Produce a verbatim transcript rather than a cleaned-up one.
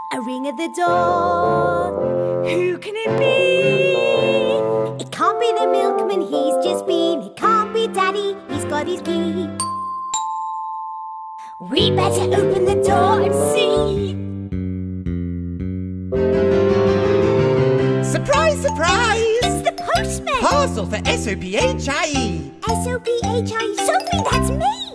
A ring at the door. Who can it be? It can't be the milkman, he's just been. It can't be Daddy, he's got his key. We better open the door and see. Surprise, surprise! It's the postman! Parcel for S O P H I E. S O P H I E? Sophie, that's me!